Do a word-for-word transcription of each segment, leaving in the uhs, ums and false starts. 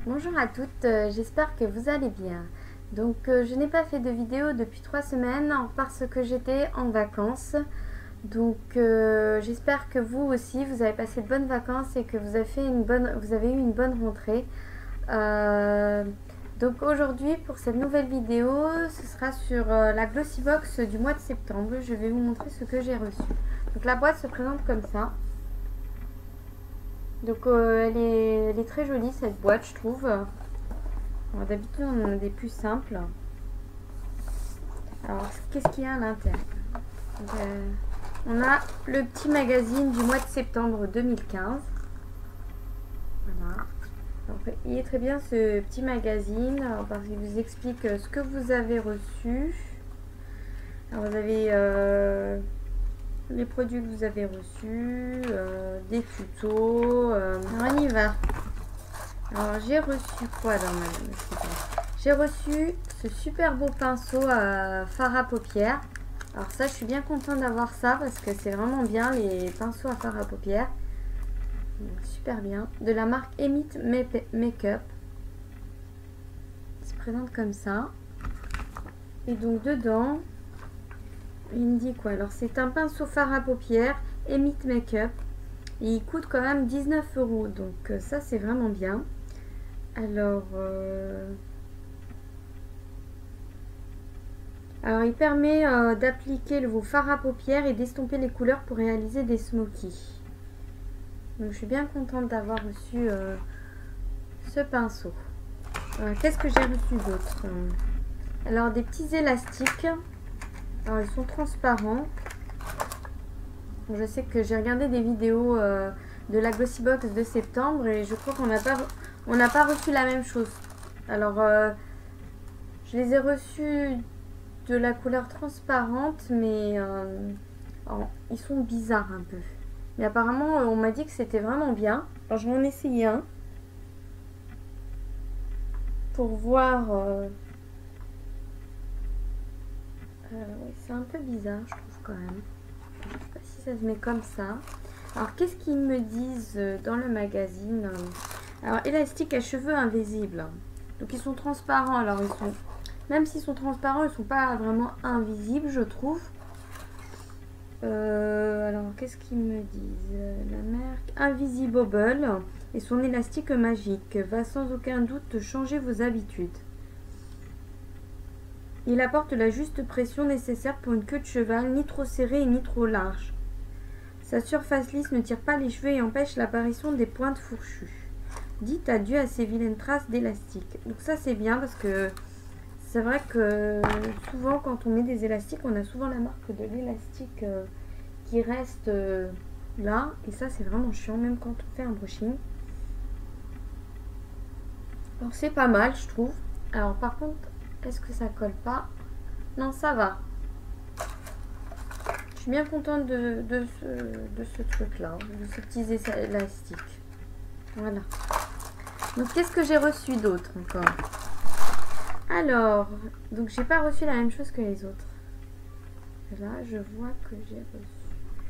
Bonjour à toutes, euh, j'espère que vous allez bien. Donc euh, je n'ai pas fait de vidéo depuis trois semaines parce que j'étais en vacances. Donc euh, j'espère que vous aussi vous avez passé de bonnes vacances et que vous avez, fait une bonne, vous avez eu une bonne rentrée. Euh, donc aujourd'hui pour cette nouvelle vidéo, ce sera sur euh, la Glossybox du mois de septembre. Je vais vous montrer ce que j'ai reçu. Donc la boîte se présente comme ça. Donc euh, elle, est, elle est très jolie cette boîte, je trouve. D'habitude on en a des plus simples. Alors qu'est-ce qu'il y a à l'intérieur? euh, On a le petit magazine du mois de septembre deux mille quinze. Voilà. Donc, il est très bien ce petit magazine. Alors, parce qu'il vous explique ce que vous avez reçu. Alors, vous avez euh, les produits que vous avez reçus, euh, des tutos. Euh, alors, on y va. Alors j'ai reçu quoi dans ma... J'ai reçu ce super beau pinceau à fard à paupières. Alors ça, je suis bien contente d'avoir ça parce que c'est vraiment bien les pinceaux à fard à paupières. Donc, super bien. De la marque Emit Makeup. Il se présente comme ça. Et donc dedans, il me dit quoi? Alors c'est un pinceau fard à paupières Emit Makeup. Et il coûte quand même dix-neuf euros. Donc ça, c'est vraiment bien. Alors... Euh... Alors, il permet euh, d'appliquer vos fards à paupières et d'estomper les couleurs pour réaliser des smokies. Donc, je suis bien contente d'avoir reçu euh, ce pinceau. Euh, Qu'est-ce que j'ai reçu d'autre? Alors, des petits élastiques. Alors, ils sont transparents. Donc, je sais que j'ai regardé des vidéos euh, de la Glossybox de septembre et je crois qu'on n'a pas, on n'a pas reçu la même chose. Alors, euh, je les ai reçus de la couleur transparente, mais euh, alors, ils sont bizarres un peu. Mais apparemment, on m'a dit que c'était vraiment bien. Alors, je vais en essayer un pour voir. Euh... Euh, ouais, c'est un peu bizarre, je trouve quand même. Je sais pas si ça se met comme ça. Alors, qu'est-ce qu'ils me disent dans le magazine? Alors, élastique à cheveux invisibles. Donc, ils sont transparents. Alors, ils sont, même s'ils sont transparents, ils sont pas vraiment invisibles, je trouve. Euh, alors, qu'est-ce qu'ils me disent? La marque Invisibobble et son élastique magique va sans aucun doute changer vos habitudes. Il apporte la juste pression nécessaire pour une queue de cheval, ni trop serrée ni trop large. Sa surface lisse ne tire pas les cheveux et empêche l'apparition des pointes fourchues. Dites adieu à ces vilaines traces d'élastique. Donc ça, c'est bien parce que c'est vrai que souvent, quand on met des élastiques, on a souvent la marque de l'élastique euh, qui reste euh, là. Et ça, c'est vraiment chiant, même quand on fait un brushing. Alors, c'est pas mal, je trouve. Alors, par contre, est-ce que ça colle pas? Non, ça va. Je suis bien contente de, de ce, de ce truc-là, de ces petits élastiques. Voilà. Donc, qu'est-ce que j'ai reçu d'autre encore? Alors, donc j'ai pas reçu la même chose que les autres. Là, je vois que j'ai reçu.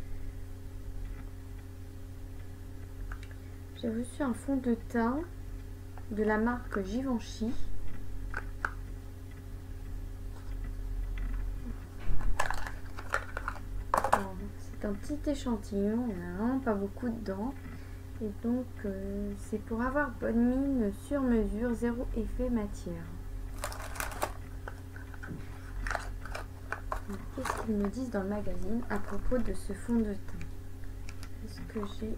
J'ai reçu un fond de teint de la marque Givenchy. C'est un petit échantillon, il n'y en a vraiment pas beaucoup dedans. Et donc, euh, c'est pour avoir bonne mine sur mesure, zéro effet matière. Qu'est-ce qu'ils me disent dans le magazine à propos de ce fond de teint? Est-ce que j'ai...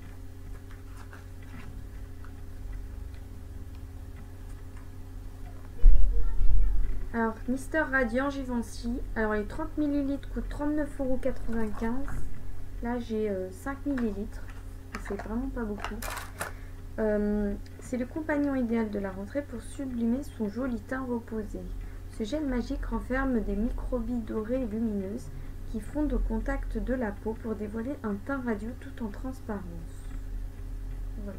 Alors, Mister Radiant Givenchy. Alors, les trente millilitres coûtent trente-neuf euros quatre-vingt-quinze. Là, j'ai euh, cinq millilitres. C'est vraiment pas beaucoup. Euh, c'est le compagnon idéal de la rentrée pour sublimer son joli teint reposé. Ce gel magique renferme des microbilles dorées et lumineuses qui fondent au contact de la peau pour dévoiler un teint radieux tout en transparence. Voilà.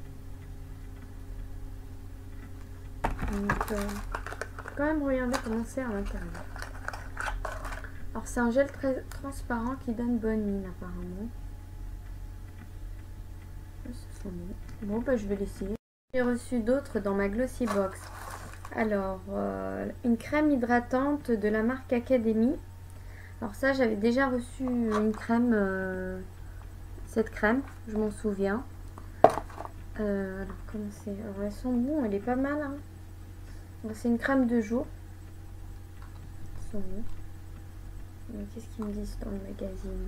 Donc, euh, quand même regarder comment c'est à l'intérieur. Alors c'est un gel très transparent qui donne bonne mine apparemment. Bon bah je vais l'essayer. J'ai reçu d'autres dans ma Glossy Box. Alors, euh, une crème hydratante de la marque Academy. Alors ça, j'avais déjà reçu une crème, euh, cette crème, je m'en souviens. Euh, alors, comment c'est? Alors, elles sont bonnes, elle est pas mal. Hein. C'est une crème de jour. Elles sont bonnes. Mais qu'est-ce qu'ils me disent dans le magazine?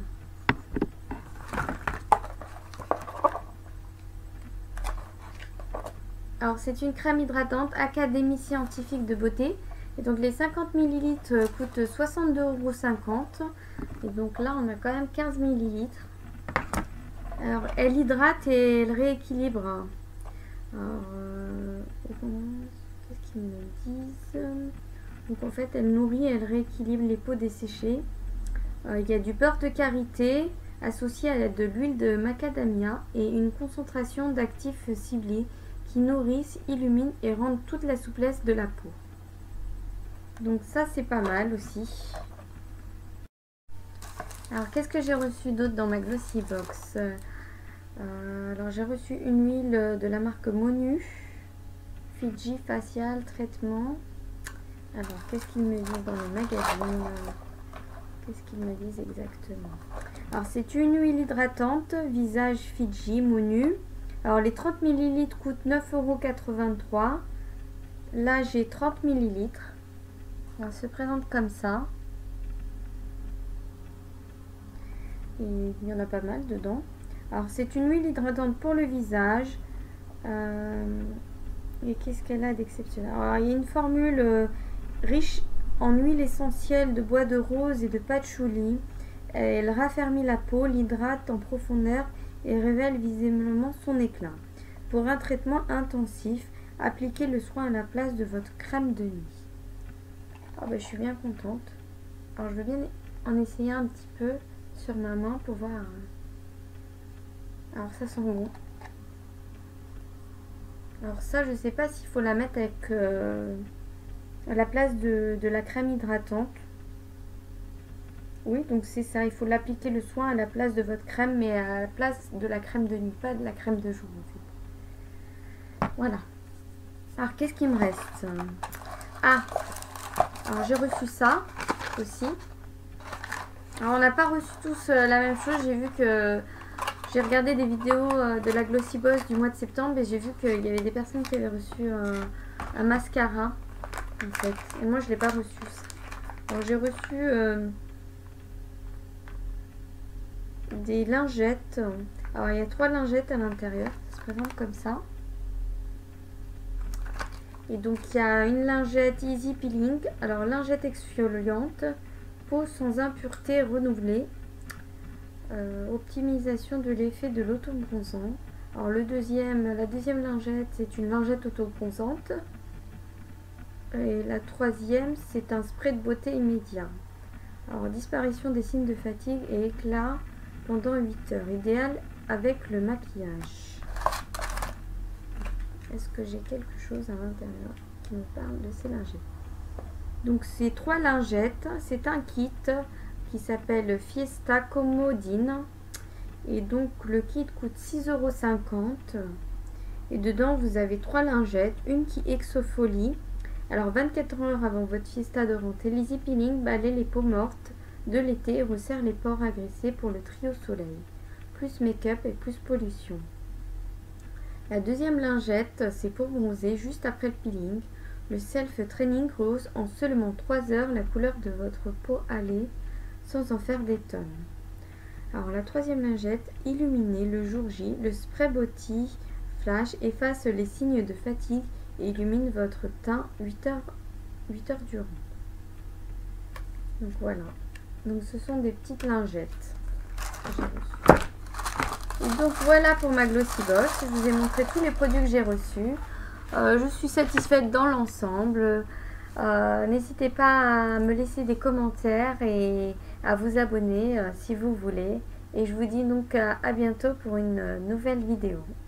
Alors, c'est une crème hydratante Académie scientifique de beauté. Et donc, les cinquante millilitres coûtent soixante-deux euros cinquante. Et donc là, on a quand même quinze millilitres. Alors, elle hydrate et elle rééquilibre. Alors, euh, qu'est-ce qu'ils me disent? Donc, en fait, elle nourrit et elle rééquilibre les peaux desséchées. Euh, il y a du beurre de karité associé à de l'huile de macadamia et une concentration d'actifs ciblés qui nourrissent, illuminent et rendent toute la souplesse de la peau. Donc ça, c'est pas mal aussi. Alors, qu'est-ce que j'ai reçu d'autre dans ma Glossy Box? euh, Alors, j'ai reçu une huile de la marque Monu. Fiji Facial Traitement. Alors, qu'est-ce qu'ils me disent dans le magazine? Qu'est-ce qu'ils me disent exactement? Alors, c'est une huile hydratante, visage Fiji Monu. Alors, les trente millilitres coûtent neuf euros quatre-vingt-trois. Là, j'ai trente millilitres. Elle se présente comme ça. Et il y en a pas mal dedans. Alors, c'est une huile hydratante pour le visage. Euh, et qu'est-ce qu'elle a d'exceptionnel? Alors, il y a une formule euh, riche en huile essentielle de bois de rose et de patchouli. Elle raffermit la peau, l'hydrate en profondeur et révèle visiblement son éclat. Pour un traitement intensif, appliquez le soin à la place de votre crème de nuit. Oh ben, je suis bien contente. Alors, je veux bien en essayer un petit peu sur ma main pour voir. Alors, ça sent bon. Alors, ça, je sais pas s'il faut la mettre avec euh, à la place de, de la crème hydratante. Oui, donc c'est ça. Il faut l'appliquer le soin à la place de votre crème, mais à la place de la crème de nuit, pas de la crème de jour en fait. Voilà. Alors, qu'est-ce qu'il me reste? Ah, alors j'ai reçu ça aussi. Alors, on n'a pas reçu tous euh, la même chose. J'ai vu que j'ai regardé des vidéos euh, de la Glossy Boss du mois de septembre et j'ai vu qu'il y avait des personnes qui avaient reçu euh, un mascara en fait. Et moi, je l'ai pas reçu. Alors, j'ai reçu euh, des lingettes. Alors, il y a trois lingettes à l'intérieur. Ça se présente comme ça. Et donc, il y a une lingette Easy Peeling. Alors, lingette exfoliante. Peau sans impureté renouvelée. Euh, optimisation de l'effet de l'auto-bronzant. Alors, le deuxième, la deuxième lingette, c'est une lingette auto-bronzante. Et la troisième, c'est un spray de beauté immédiat. Alors, disparition des signes de fatigue et éclat pendant huit heures. Idéal avec le maquillage. Est-ce que j'ai quelque chose à l'intérieur qui me parle de ces lingettes? Donc, ces trois lingettes, c'est un kit qui s'appelle Fiesta Commodine. Et donc, le kit coûte six euros cinquante. Et dedans, vous avez trois lingettes. Une qui exfolie. Alors, vingt-quatre heures avant votre fiesta de rentrée, l'Easy Peeling balaie les peaux mortes de l'été et resserre les pores agressés pour le trio soleil. Plus make-up et plus pollution. La deuxième lingette, c'est pour bronzer juste après le peeling. Le self-training rose en seulement trois heures la couleur de votre peau hâlée sans en faire des tonnes. Alors, la troisième lingette, illuminée le jour J, le spray body flash efface les signes de fatigue et illumine votre teint huit heures, huit heures durant. Donc voilà. Donc ce sont des petites lingettes que j'ai reçues. Et donc voilà pour ma Glossy Box. Je vous ai montré tous les produits que j'ai reçus. Euh, je suis satisfaite dans l'ensemble. Euh, N'hésitez pas à me laisser des commentaires et à vous abonner euh, si vous voulez. Et je vous dis donc à, à bientôt pour une nouvelle vidéo.